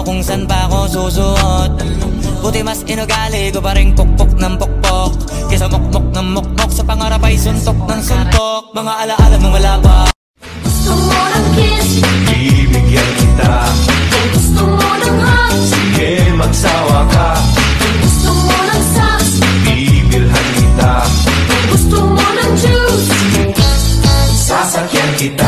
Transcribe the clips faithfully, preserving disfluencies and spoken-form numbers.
kung san pa ako susuot. Buti mas inugali ko pa rin pukpok ng pukpok kesa mokmok ng mokmok, sa pangarap ay suntok ng suntok. Mga alaala nung wala pa. Gusto mo ng kiss, bibigyan kita. kung gusto mo ng hug, Sige magsawa ka. kung gusto mo ng socks, Bibilhan kita. kung gusto mo ng juice, Sasakyan kita.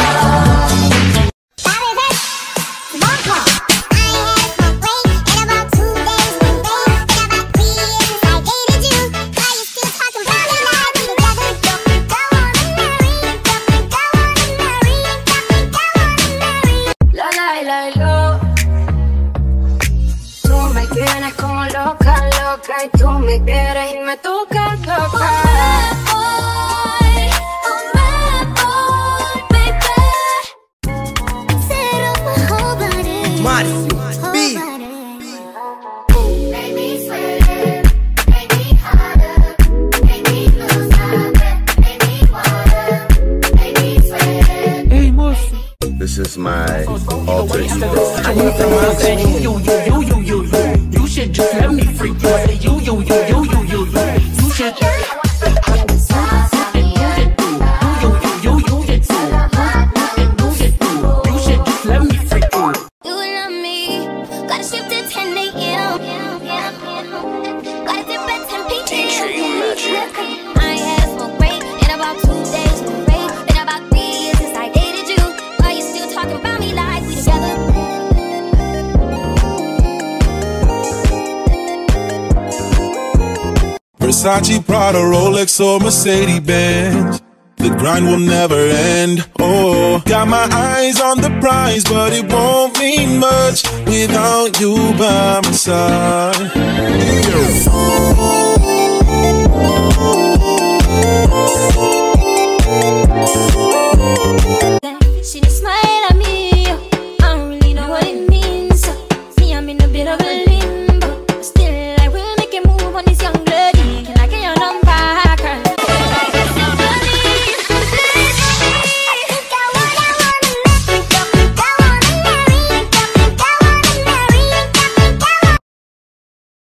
y tú me quieres y me tocas loca. Oh my boy, baby. Set up my whole body. Mashup, beat. Make me sweat, make me harder, make me lose my breath, make me water, make me sweat. Hey, Mashup. This is my alter ego. I need someone say you, you, you, you, you, you, you. You should just let me freak you. Say you, you, you, you, you, you, you. You should. Versace, Prada, Rolex, or Mercedes Benz. The grind will never end. Oh, got my eyes on the prize, but it won't mean much without you by my side. Yeah.